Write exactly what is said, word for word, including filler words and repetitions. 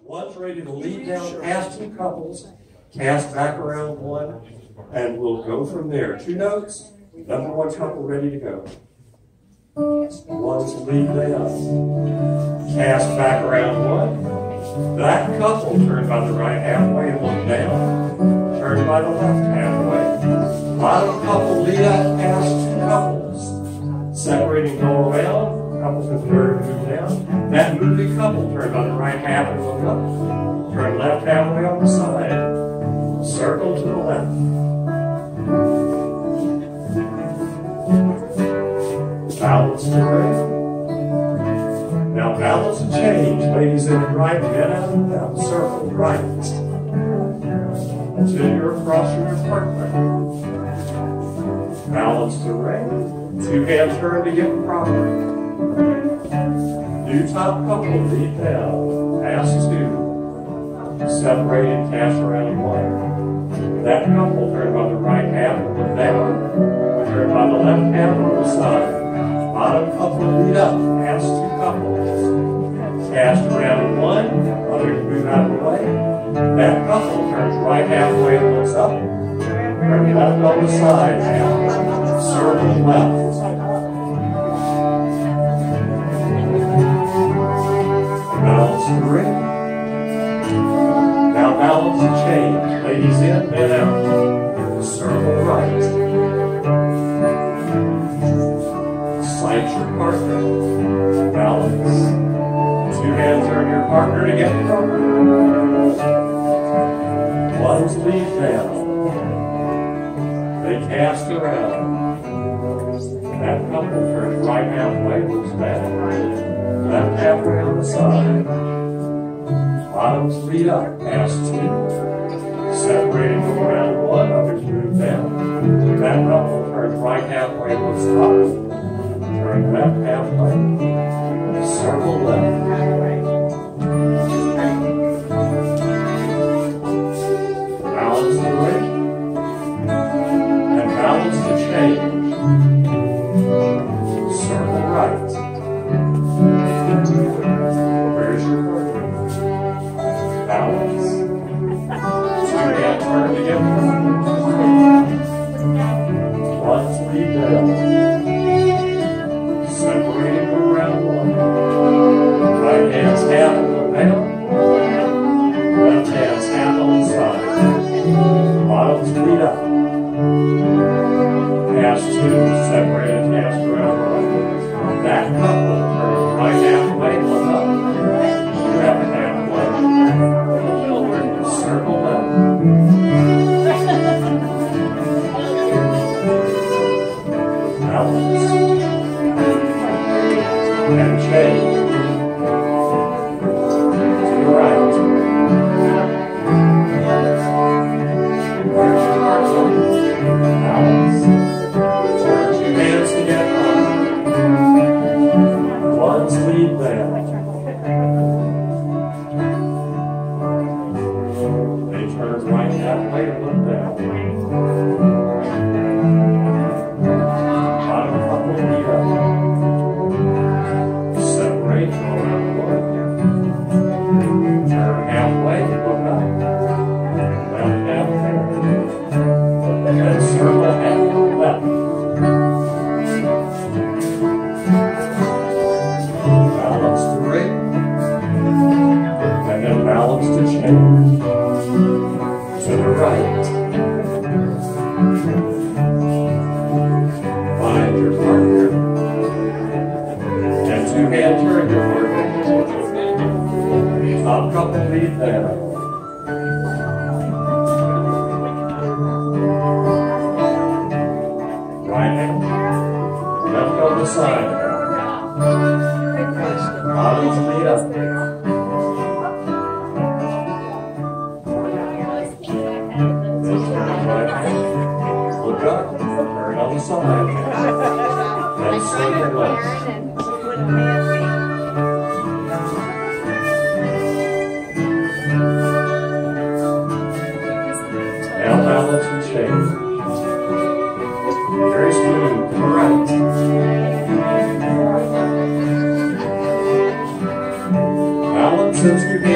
One's ready to lead down past two couples, cast back around one, and we'll go from there. Two notes, number one couple ready to go. One's lead down, cast back around one. That couple turn by the right halfway and look down, turn by the left halfway. Bottom couple lead up past two couples, separating go around. Couples in third move down. That moving couple turn by the right half and look up. Turn left halfway on the side. Circle to the left. Balance to right. Now balance and change. Ladies in the right, head out and down. Circle right. Until you're across your partner. Balance to right. Two hands turn to get proper. New top couple, lead down, pass two, separate and cast around one. That couple turn by the right half and look down, turn by the left half on the side. Bottom couple, lead up, pass two couples, cast around one, others move out of the way. That couple turns right halfway and looks up, turn left on the side, circle left. Balance the ring. Now balance and change. Ladies in, men out. Circle right. Sight your partner. Balance. Two hands turn your partner to get proper. One's lead down. They cast around. That couple turns right halfway, looks back. Left halfway on the side. Bottoms lead up, past two. Separating around one, others move down. That couple turns right halfway, looks up. Turn left halfway. Circle left. Balance the way. And balance the change. Circle right. Where's your partner? Balance. Two hands turn together. One's lead down. Separating around one. Right hand's half on the down. Left hand's half on the side. Bottoms lead up. Pass two, separated, cast around one. That couple turns right halfway, look up. Left halfway. Circle left. Balance. And change. To the right. Where's your partner? Balance. Turn two hands together. One's lead down. They turn right halfway and look down. Bottom couple lead up. Separate, go around one. Turn halfway and look up. Left halfway. And circle half left. Balance the ring. And then balance to change. To the right. Find your partner. And two hand turn your partner. Top couple lead down. Right hand. Left on the side. Bottoms lead up. Look up. Turn on the side. Then circle left. Now balance and change. Very smooth. To the right. Balance those two hands.